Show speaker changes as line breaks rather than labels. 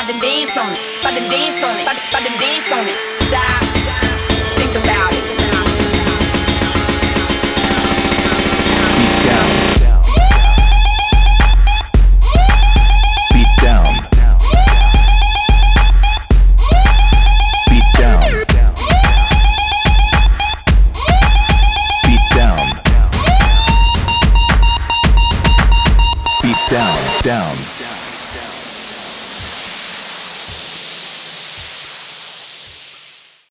about to dance on it, about to dance on it, about to dance on it. Stop, think about it.